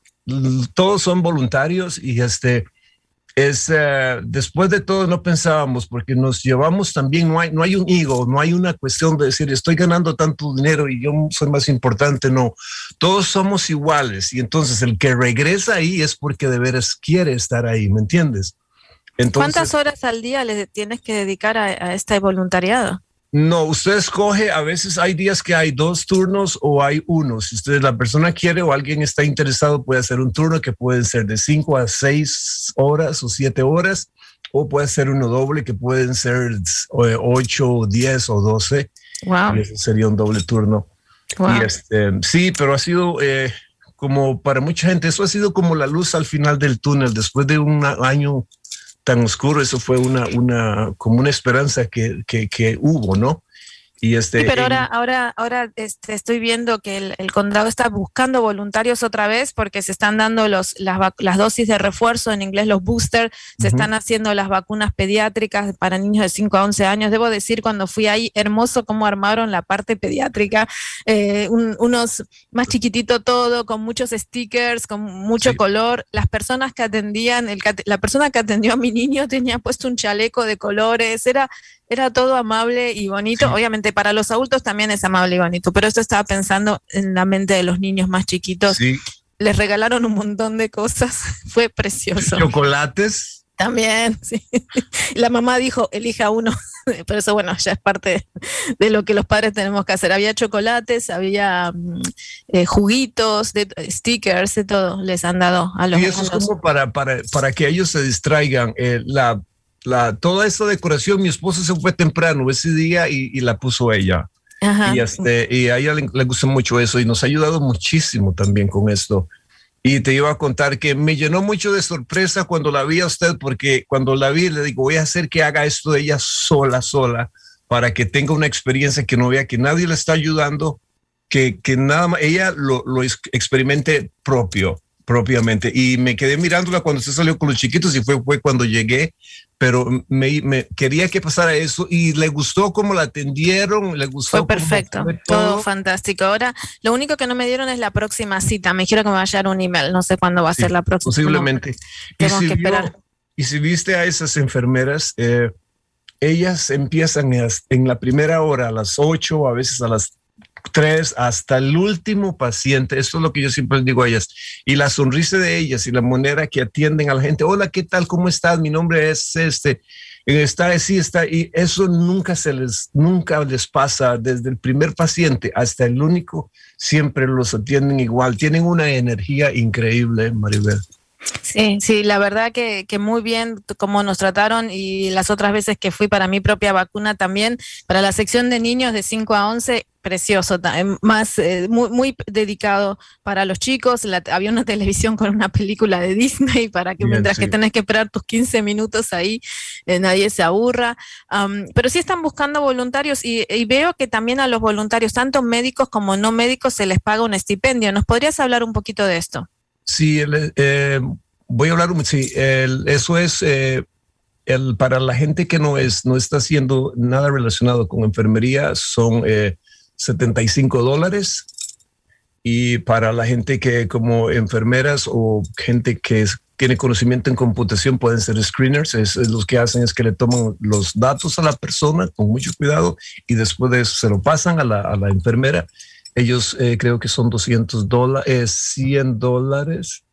todos son voluntarios y este es uh, después de todo no pensábamos porque nos llevamos también, no hay, no hay un ego, no hay una cuestión de decir estoy ganando tanto dinero y yo soy más importante, no, todos somos iguales y entonces el que regresa ahí es porque de veras quiere estar ahí, ¿me entiendes? Entonces, ¿cuántas horas al día le tienes que dedicar a, a este voluntariado? No, usted escoge, a veces hay días que hay dos turnos o hay uno. Si usted, la persona quiere o alguien está interesado, puede hacer un turno que puede ser de cinco a seis horas o siete horas, o puede ser uno doble que pueden ser ocho, diez o doce. Wow. Y eso sería un doble turno. Wow. Y este, sí, pero ha sido eh, como para mucha gente, eso ha sido como la luz al final del túnel. Después de un año tan oscuro, eso fue una, una, como una esperanza que, que, que hubo, ¿no? Y este, sí, pero ahora, ahora, ahora este, estoy viendo que el, el condado está buscando voluntarios otra vez porque se están dando los, las, las dosis de refuerzo, en inglés los boosters, se uh-huh. están haciendo las vacunas pediátricas para niños de cinco a once años. Debo decir, cuando fui ahí, hermoso cómo armaron la parte pediátrica, eh, un, unos más chiquitito todo, con muchos stickers, con mucho sí. color. Las personas que atendían, el, la persona que atendió a mi niño tenía puesto un chaleco de colores, era... Era todo amable y bonito. Sí. Obviamente para los adultos también es amable y bonito, pero esto estaba pensando en la mente de los niños más chiquitos. Sí. Les regalaron un montón de cosas. Fue precioso. ¿Chocolates? También, sí. La mamá dijo, elija uno. Pero eso, bueno, ya es parte de lo que los padres tenemos que hacer. Había chocolates, había eh, juguitos, de, stickers, de todo les han dado a los niños. Y eso a los... es como para, para, para que ellos se distraigan. Eh, la La, toda esa decoración, mi esposa se fue temprano ese día y, y la puso ella. Ajá. Y, este, y a ella le, le gusta mucho eso y nos ha ayudado muchísimo también con esto. Y te iba a contar que me llenó mucho de sorpresa cuando la vi a usted, porque cuando la vi le digo, voy a hacer que haga esto de ella sola, sola, para que tenga una experiencia que no vea que nadie le está ayudando, que, que nada más, ella lo, lo experimente propio. propiamente. Y me quedé mirándola cuando usted salió con los chiquitos y fue, fue cuando llegué, pero me, me quería que pasara eso y le gustó cómo la atendieron, le gustó. Fue perfecto, fue todo. todo fantástico. Ahora, lo único que no me dieron es la próxima cita. Me dijeron que me va a llegar un email, no sé cuándo va a sí, ser la próxima. Posiblemente. No, tenemos si que vio, esperar. Y si viste a esas enfermeras, eh, ellas empiezan en la primera hora a las ocho, a veces a las tres, hasta el último paciente. Esto es lo que yo siempre les digo a ellas. Y la sonrisa de ellas y la manera que atienden a la gente. Hola, ¿qué tal? ¿Cómo estás? Mi nombre es este. Está así, está. Y eso nunca se les, nunca les pasa. Desde el primer paciente hasta el único, siempre los atienden igual. Tienen una energía increíble, Maribel. Sí, sí, la verdad que, que muy bien como nos trataron, y las otras veces que fui para mi propia vacuna también, para la sección de niños de cinco a once, precioso, más eh, muy, muy dedicado para los chicos. La, había una televisión con una película de Disney para que bien, mientras sí. que tenés que esperar tus quince minutos ahí, eh, nadie se aburra. Um, pero sí están buscando voluntarios y, y veo que también a los voluntarios, tanto médicos como no médicos, se les paga un estipendio. ¿Nos podrías hablar un poquito de esto? Sí, el, eh, voy a hablar, sí, el, eso es eh, el, para la gente que no, es, no está haciendo nada relacionado con enfermería, son eh, setenta y cinco dólares, y para la gente que como enfermeras o gente que es, tiene conocimiento en computación pueden ser screeners. Es, es los que hacen es que le toman los datos a la persona con mucho cuidado y después de eso se lo pasan a la, a la enfermera. Ellos eh, creo que son doscientos dólares, cien dólares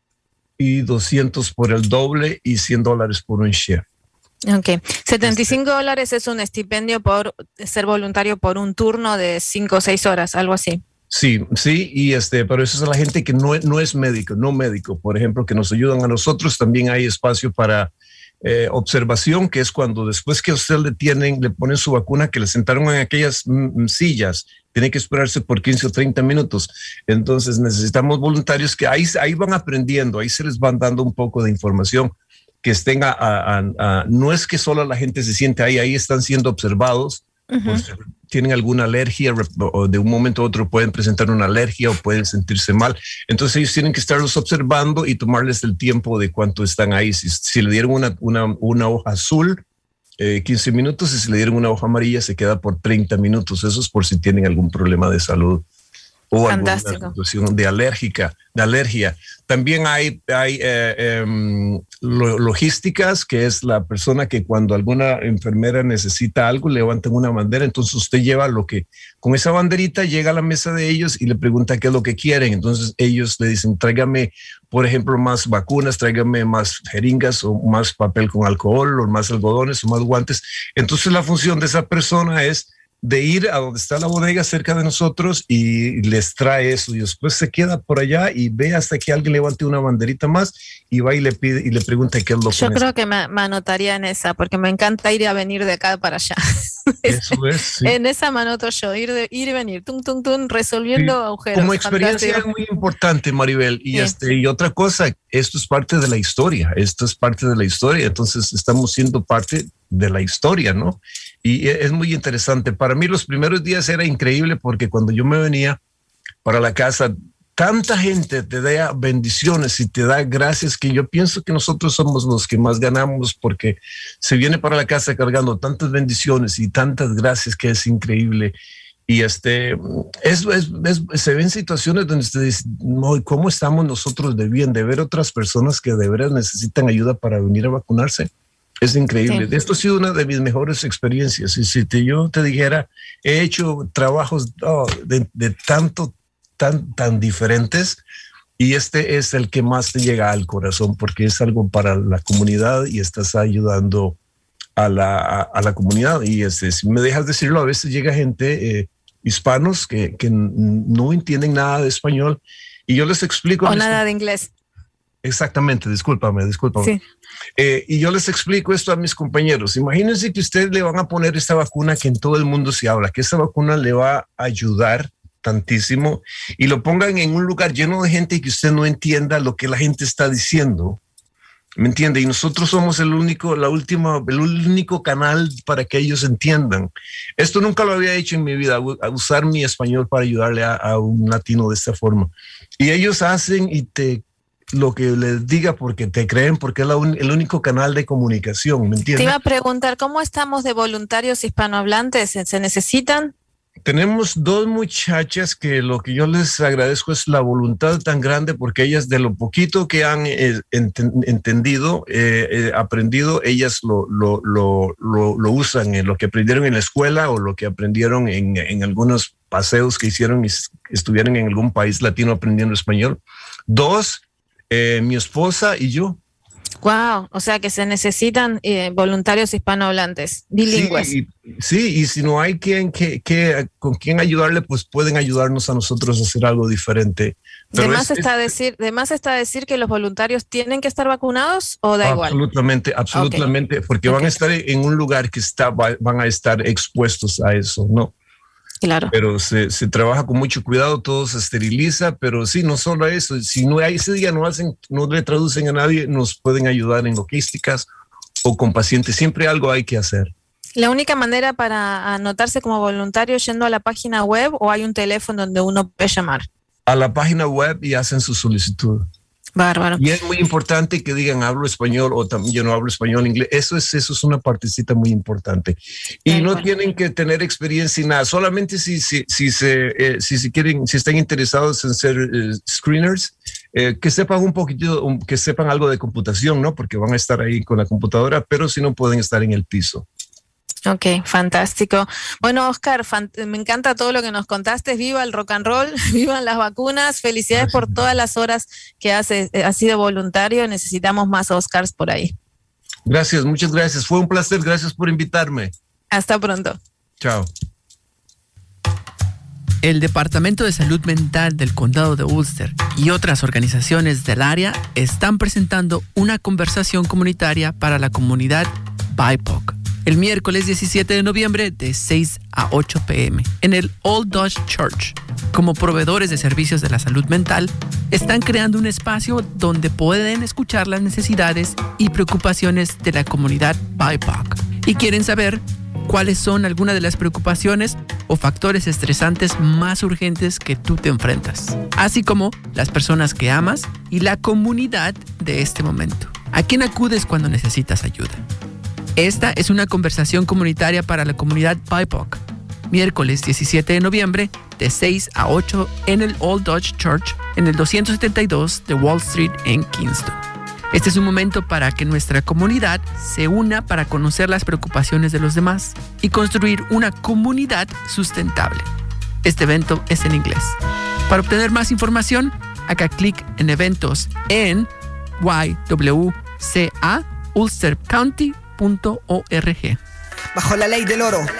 y doscientos por el doble y cien dólares por un share. Ok, setenta y cinco dólares es un estipendio por ser voluntario por un turno de cinco o seis horas, algo así. Sí, sí, y este, pero eso es a la gente que no, no es médico, no médico, por ejemplo, que nos ayudan a nosotros. También hay espacio para eh, observación, que es cuando después que a usted le tienen, le ponen su vacuna, que le sentaron en aquellas mm, sillas, tiene que esperarse por quince o treinta minutos. Entonces necesitamos voluntarios que ahí, ahí van aprendiendo, ahí se les van dando un poco de información, que estén a, a, a, a no es que solo la gente se siente ahí, ahí están siendo observados. Uh-huh. Pues, tienen alguna alergia o de un momento a otro pueden presentar una alergia o pueden sentirse mal. Entonces ellos tienen que estarlos observando y tomarles el tiempo de cuánto están ahí. Si, si le dieron una, una, una hoja azul, eh, quince minutos, y si le dieron una hoja amarilla se queda por treinta minutos. Eso es por si tienen algún problema de salud o Fantástico. alguna situación de alérgica, de alergia. También hay, hay eh, eh, lo, logísticas, que es la persona que cuando alguna enfermera necesita algo, levantan una bandera, entonces usted lleva lo que, con esa banderita llega a la mesa de ellos y le pregunta qué es lo que quieren. Entonces ellos le dicen, tráigame, por ejemplo, más vacunas, tráigame más jeringas o más papel con alcohol o más algodones o más guantes. Entonces la función de esa persona es de ir a donde está la bodega cerca de nosotros y les trae eso, y después se queda por allá y ve hasta que alguien levante una banderita más y va y le pide y le pregunta qué es lo que Yo creo que me, me anotaría en esa, porque me encanta ir a venir de acá para allá. Eso es, sí. En esa me anoto yo, ir, de, ir y venir, tum, tum, tum, resolviendo sí. agujeros. Como experiencia es muy importante, Maribel. Y, sí. este, y otra cosa, esto es parte de la historia, esto es parte de la historia, entonces estamos siendo parte de la historia, ¿no? Y es muy interesante. Para mí los primeros días era increíble porque cuando yo me venía para la casa, tanta gente te da bendiciones y te da gracias, que yo pienso que nosotros somos los que más ganamos, porque se viene para la casa cargando tantas bendiciones y tantas gracias que es increíble. Y este, es, es, es, se ven situaciones donde usted dice, no, ¿cómo estamos nosotros de bien? De ver otras personas que de veras necesitan ayuda para venir a vacunarse. Es increíble. Sí. Esto ha sido una de mis mejores experiencias. Y si te, yo te dijera, he hecho trabajos oh, de, de tanto, tan, tan diferentes, y este es el que más te llega al corazón, porque es algo para la comunidad y estás ayudando a la, a, a la comunidad. Y este, si me dejas decirlo, a veces llega gente, eh, hispanos, que, que no entienden nada de español, y yo les explico. O nada de inglés. Exactamente, discúlpame, discúlpame. Sí. Eh, y yo les explico esto a mis compañeros. Imagínense que ustedes le van a poner esta vacuna que en todo el mundo se habla, que esta vacuna le va a ayudar tantísimo, y lo pongan en un lugar lleno de gente y que usted no entienda lo que la gente está diciendo. ¿Me entiende? Y nosotros somos el único, la última, el único canal para que ellos entiendan. Esto nunca lo había hecho en mi vida, a usar mi español para ayudarle a, a un latino de esta forma. Y ellos hacen y te lo que les diga porque te creen, porque es la un, el único canal de comunicación, ¿me entiendes? Te iba a preguntar, ¿cómo estamos de voluntarios hispanohablantes? ¿Se, se necesitan? Tenemos dos muchachas que lo que yo les agradezco es la voluntad tan grande, porque ellas de lo poquito que han eh, ent- entendido, eh, eh, aprendido, ellas lo, lo, lo, lo, lo usan en lo que aprendieron en la escuela o lo que aprendieron en, en algunos paseos que hicieron y estuvieron en algún país latino aprendiendo español. Dos, eh, mi esposa y yo. Wow, o sea que se necesitan eh, voluntarios hispanohablantes, bilingües. Sí, y, sí, y si no hay quien, que, que, con quien ayudarle, pues pueden ayudarnos a nosotros a hacer algo diferente. Pero de más es, está es, decir, de más está decir que los voluntarios tienen que estar vacunados o da igual. Absolutamente, absolutamente, okay. Porque okay. van a estar en un lugar que está, van a estar expuestos a eso, ¿no? Claro. Pero se, se trabaja con mucho cuidado, todo se esteriliza, pero sí, no solo eso, si no hay ese día, no hacen, no le traducen a nadie, nos pueden ayudar en logísticas o con pacientes, siempre algo hay que hacer. ¿La única manera para anotarse como voluntario yendo a la página web o hay un teléfono donde uno puede llamar? A la página web y hacen su solicitud. Bárbaro. Y es muy importante que digan hablo español o también yo no hablo español, inglés. Eso es, eso es una partecita muy importante. Y Ay, no bueno. tienen que tener experiencia y nada. Solamente si, si, si, se, eh, si, si quieren, si están interesados en ser eh, screeners, eh, que sepan un poquito, um, que sepan algo de computación, ¿no? Porque van a estar ahí con la computadora, pero si no pueden estar en el piso. Ok, fantástico. Bueno, Oscar, me encanta todo lo que nos contaste. Viva el rock and roll, vivan las vacunas. Felicidades Gracias. por todas las horas que hace, has sido voluntario. Necesitamos más Oscars por ahí. Gracias, muchas gracias. Fue un placer. Gracias por invitarme. Hasta pronto. Chao. El Departamento de Salud Mental del Condado de Ulster y otras organizaciones del área están presentando una conversación comunitaria para la comunidad B I P O C. El miércoles diecisiete de noviembre de seis a ocho p.m. en el Old Dutch Church. Como proveedores de servicios de la salud mental, están creando un espacio donde pueden escuchar las necesidades y preocupaciones de la comunidad B I P O C. Y quieren saber cuáles son algunas de las preocupaciones o factores estresantes más urgentes que tú te enfrentas, así como las personas que amas y la comunidad de este momento. ¿A quién acudes cuando necesitas ayuda? Esta es una conversación comunitaria para la comunidad B I P O C. Miércoles diecisiete de noviembre de seis a ocho en el Old Dutch Church en el doscientos setenta y dos de Wall Street en Kingston. Este es un momento para que nuestra comunidad se una para conocer las preocupaciones de los demás y construir una comunidad sustentable. Este evento es en inglés. Para obtener más información, haga clic en eventos en Y W C A Ulster County punto org. Bajo la ley del oro,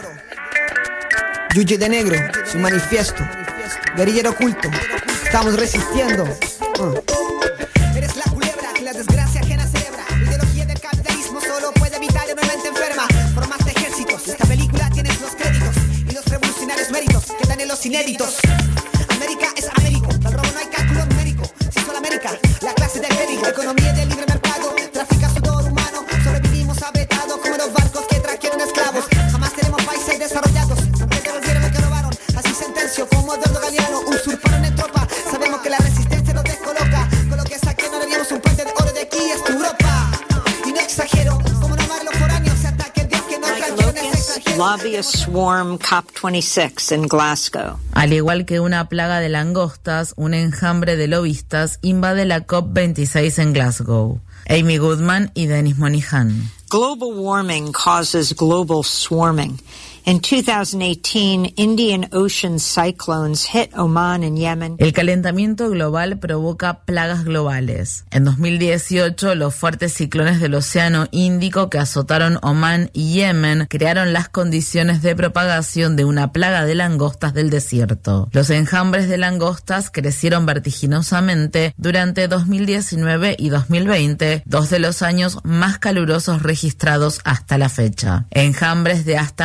Yuye de negro, su manifiesto, guerrillero oculto, estamos resistiendo. Uh. Eres la culebra que la desgracia ajena celebra. La ideología del capitalismo solo puede evitar una mente enferma. Formaste ejércitos, esta película tienes los créditos y los revolucionarios méritos quedan en los inéditos. América es Américo, del robo no hay cálculo numérico. Si solo América, la clase del crédito, economía del libre mercado, trafica sudor humano, sobrevivimos avetados como los barcos que trajeron esclavos. Jamás tenemos países desarrollados, aunque devolvieron lo que robaron. Así sentenció como Eduardo Galeano, usurparon en tropa. Sabemos que la resistencia nos descoloca. Con lo que saqué no haríamos un puente de oro de aquí hasta Europa. Y no exagero, como no amar los foráneos, se ataque el Dios que no trajeron ese extranjero. Lobbyist swarm COP veintiséis en Glasgow. Al igual que una plaga de langostas, un enjambre de lobistas invade la COP veintiséis en Glasgow. Amy Goodman y Dennis Monihan. Global warming causes global swarming. In two thousand eighteen, Indian Ocean cyclones hit Oman and Yemen. El calentamiento global provoca plagas globales. En dos mil dieciocho, los fuertes ciclones del Océano Índico que azotaron Omán y Yemen crearon las condiciones de propagación de una plaga de langostas del desierto. Los enjambres de langostas crecieron vertiginosamente durante dos mil diecinueve y dos mil veinte, dos de los años más calurosos registrados hasta la fecha. Enjambres de hasta ochenta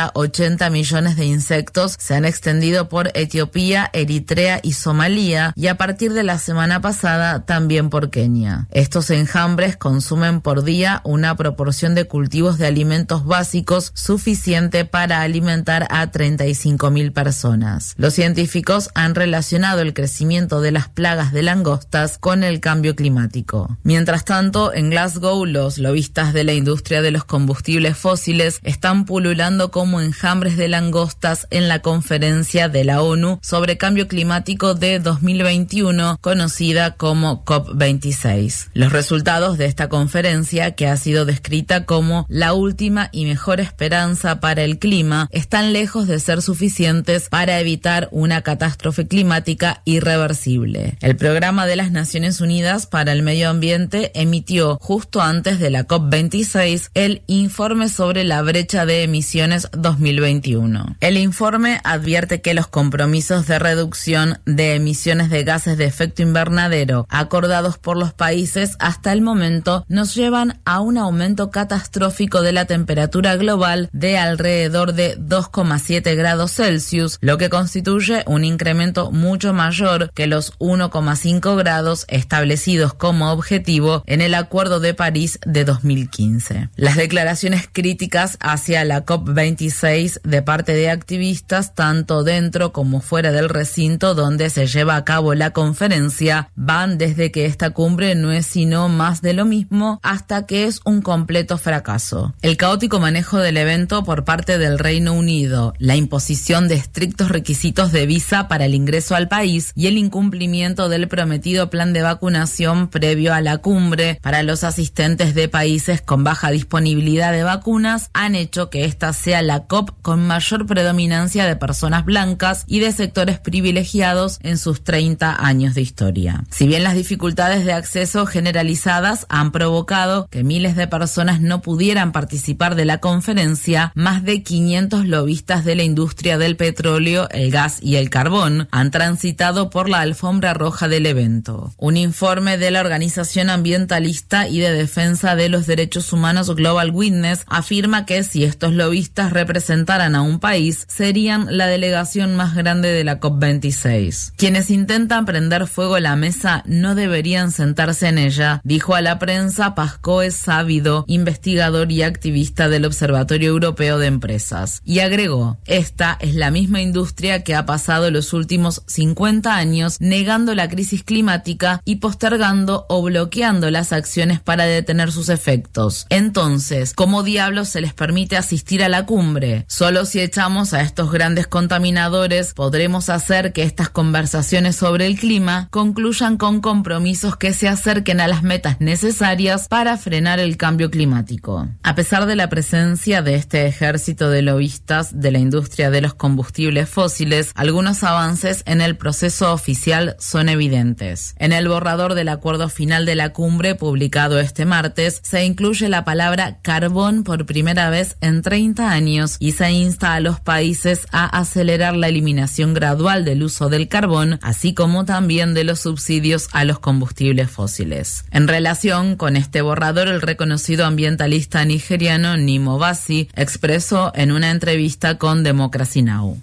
setenta millones de insectos se han extendido por Etiopía, Eritrea y Somalia, y a partir de la semana pasada también por Kenia. Estos enjambres consumen por día una proporción de cultivos de alimentos básicos suficiente para alimentar a treinta y cinco mil personas. Los científicos han relacionado el crecimiento de las plagas de langostas con el cambio climático. Mientras tanto, en Glasgow, los lobistas de la industria de los combustibles fósiles están pululando como enjambres de langostas en la conferencia de la ONU sobre cambio climático de dos mil veintiuno, conocida como COP veintiséis. Los resultados de esta conferencia, que ha sido descrita como la última y mejor esperanza para el clima, están lejos de ser suficientes para evitar una catástrofe climática irreversible. El Programa de las Naciones Unidas para el Medio Ambiente emitió justo antes de la COP veintiséis el informe sobre la brecha de emisiones dos mil veintiuno. El informe advierte que los compromisos de reducción de emisiones de gases de efecto invernadero acordados por los países hasta el momento nos llevan a un aumento catastrófico de la temperatura global de alrededor de dos coma siete grados Celsius, lo que constituye un incremento mucho mayor que los uno coma cinco grados establecidos como objetivo en el Acuerdo de París de dos mil quince. Las declaraciones críticas hacia la COP veintiséis de parte de activistas, tanto dentro como fuera del recinto donde se lleva a cabo la conferencia, van desde que esta cumbre no es sino más de lo mismo hasta que es un completo fracaso. El caótico manejo del evento por parte del Reino Unido, la imposición de estrictos requisitos de visa para el ingreso al país y el incumplimiento del prometido plan de vacunación previo a la cumbre para los asistentes de países con baja disponibilidad de vacunas han hecho que esta sea la COP con mayor predominancia de personas blancas y de sectores privilegiados en sus treinta años de historia. Si bien las dificultades de acceso generalizadas han provocado que miles de personas no pudieran participar de la conferencia, más de quinientos lobistas de la industria del petróleo, el gas y el carbón han transitado por la alfombra roja del evento. Un informe de la organización ambientalista y de defensa de los derechos humanos Global Witness afirma que si estos lobistas representaran a un país, serían la delegación más grande de la COP veintiséis. Quienes intentan prender fuego a la mesa no deberían sentarse en ella, dijo a la prensa Pascoe Sávido, investigador y activista del Observatorio Europeo de Empresas. Y agregó, esta es la misma industria que ha pasado los últimos cincuenta años negando la crisis climática y postergando o bloqueando las acciones para detener sus efectos. Entonces, ¿cómo diablos se les permite asistir a la cumbre? Solo si echamos a estos grandes contaminadores podremos hacer que estas conversaciones sobre el clima concluyan con compromisos que se acerquen a las metas necesarias para frenar el cambio climático. A pesar de la presencia de este ejército de lobistas de la industria de los combustibles fósiles, algunos avances en el proceso oficial son evidentes. En el borrador del acuerdo final de la cumbre publicado este martes se incluye la palabra carbón por primera vez en treinta años y se insta a los países a acelerar la eliminación gradual del uso del carbón, así como también de los subsidios a los combustibles fósiles. En relación con este borrador, el reconocido ambientalista nigeriano Nimo Basi expresó en una entrevista con Democracy Now!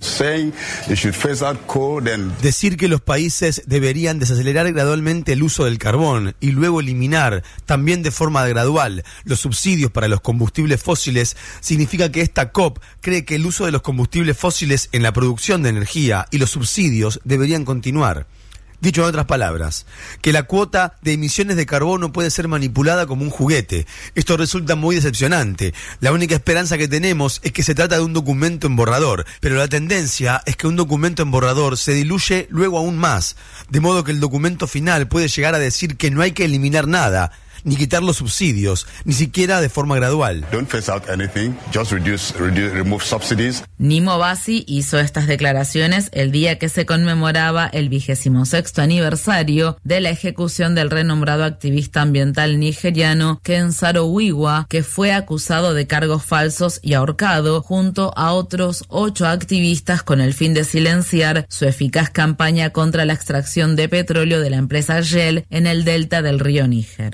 Decir que los países deberían desacelerar gradualmente el uso del carbón y luego eliminar, también de forma gradual, los subsidios para los combustibles fósiles significa que esta COP cree que el uso de los combustibles fósiles en la producción de energía y los subsidios deberían continuar. Dicho en otras palabras, que la cuota de emisiones de carbono puede ser manipulada como un juguete. Esto resulta muy decepcionante. La única esperanza que tenemos es que se trata de un documento en borrador, pero la tendencia es que un documento en borrador se diluye luego aún más, de modo que el documento final puede llegar a decir que no hay que eliminar nada, ni quitar los subsidios, ni siquiera de forma gradual. Don't phase out anything, just reduce, reduce, remove subsidies. Nimo Basi hizo estas declaraciones el día que se conmemoraba el vigésimo sexto aniversario de la ejecución del renombrado activista ambiental nigeriano Kensaro Wiwa, que fue acusado de cargos falsos y ahorcado junto a otros ocho activistas con el fin de silenciar su eficaz campaña contra la extracción de petróleo de la empresa Shell en el delta del río Níger. El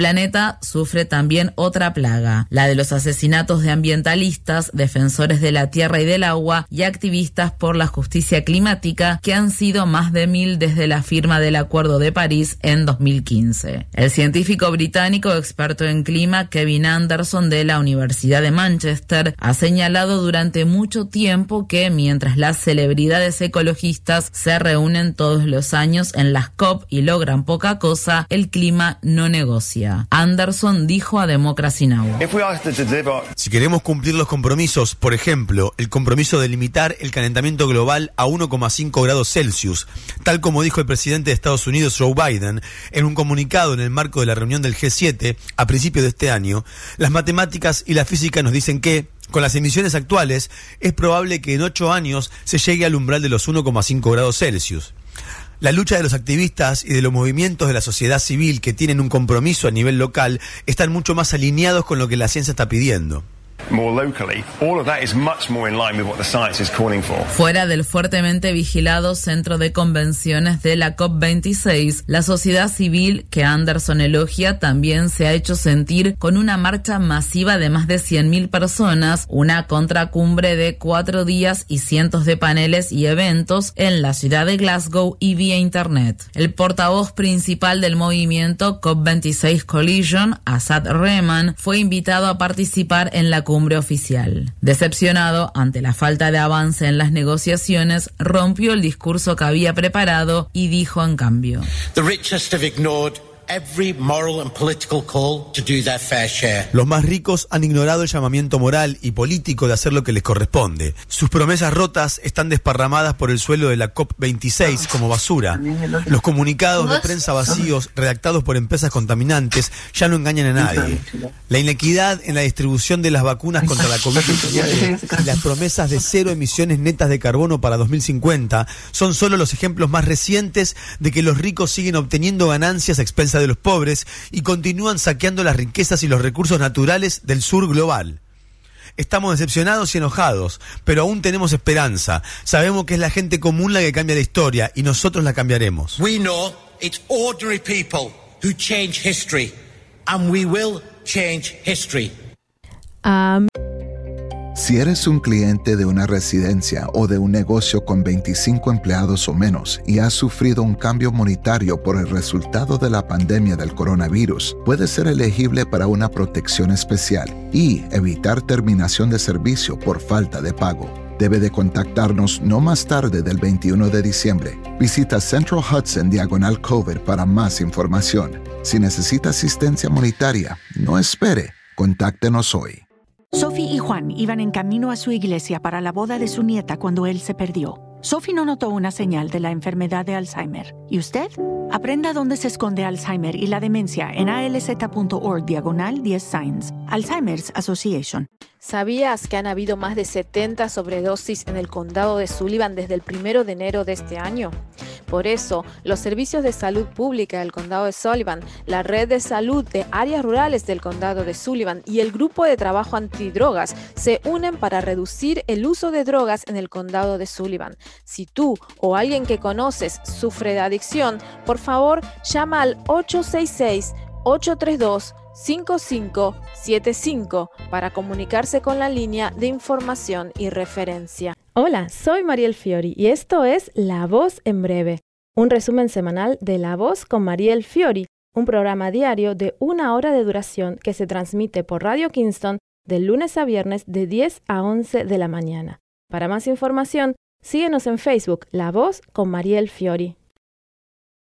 planeta sufre también otra plaga, la de los asesinatos de ambientalistas, defensores de la tierra y del agua y activistas por la justicia climática, que han sido más de mil desde la firma del Acuerdo de París en dos mil quince. El científico británico experto en clima Kevin Anderson de la Universidad de Manchester ha señalado durante mucho tiempo que mientras las celebridades ecologistas se reúnen todos los años en las COP y logran poca cosa, el clima no negocia. Anderson dijo a Democracy Now! Si queremos cumplir los compromisos, por ejemplo, el compromiso de limitar el calentamiento global a uno coma cinco grados Celsius, tal como dijo el presidente de Estados Unidos, Joe Biden, en un comunicado en el marco de la reunión del G siete a principios de este año, las matemáticas y la física nos dicen que, con las emisiones actuales, es probable que en ocho años se llegue al umbral de los uno coma cinco grados Celsius. La lucha de los activistas y de los movimientos de la sociedad civil que tienen un compromiso a nivel local están mucho más alineados con lo que la ciencia está pidiendo. Fuera del fuertemente vigilado centro de convenciones de la COP veintiséis, la sociedad civil que Anderson elogia también se ha hecho sentir con una marcha masiva de más de cien mil personas, una contracumbre de cuatro días y cientos de paneles y eventos en la ciudad de Glasgow y vía internet. El portavoz principal del movimiento COP veintiséis Coalition, Asad Rehman, fue invitado a participar en la cumbre oficial. Decepcionado ante la falta de avance en las negociaciones, rompió el discurso que había preparado y dijo en cambio: Los más ricos han ignorado el llamamiento moral y político de hacer lo que les corresponde. Sus promesas rotas están desparramadas por el suelo de la COP veintiséis como basura. Los comunicados de prensa vacíos, redactados por empresas contaminantes, ya no engañan a nadie. La inequidad en la distribución de las vacunas contra la COVID diecinueve y las promesas de cero emisiones netas de carbono para dos mil cincuenta son solo los ejemplos más recientes de que los ricos siguen obteniendo ganancias a expensas de los pobres y continúan saqueando las riquezas y los recursos naturales del sur global. Estamos decepcionados y enojados, pero aún tenemos esperanza. Sabemos que es la gente común la que cambia la historia y nosotros la cambiaremos. We know it's ordinary people who change history, and we will change history. Um... Si eres un cliente de una residencia o de un negocio con veinticinco empleados o menos y has sufrido un cambio monetario por el resultado de la pandemia del coronavirus, puedes ser elegible para una protección especial y evitar terminación de servicio por falta de pago. Debe de contactarnos no más tarde del veintiuno de diciembre. Visita Central Hudson Diagonal COVID para más información. Si necesita asistencia monetaria, no espere. Contáctenos hoy. Sophie y Juan iban en camino a su iglesia para la boda de su nieta cuando él se perdió. Sophie no notó una señal de la enfermedad de Alzheimer. ¿Y usted? Aprenda dónde se esconde Alzheimer y la demencia en alz.org diagonal diez signs. Alzheimer's Association. ¿Sabías que han habido más de setenta sobredosis en el condado de Sullivan desde el primero de enero de este año? Por eso, los servicios de salud pública del condado de Sullivan, la red de salud de áreas rurales del condado de Sullivan y el grupo de trabajo antidrogas se unen para reducir el uso de drogas en el condado de Sullivan. Si tú o alguien que conoces sufre de adicción, por favor, llama al ocho seis seis, ocho tres dos, cinco cinco siete cinco para comunicarse con la línea de información y referencia. Hola, soy Mariel Fiori y esto es La Voz en Breve, un resumen semanal de La Voz con Mariel Fiori, un programa diario de una hora de duración que se transmite por Radio Kingston de lunes a viernes de diez a once de la mañana. Para más información, síguenos en Facebook, La Voz con Mariel Fiori.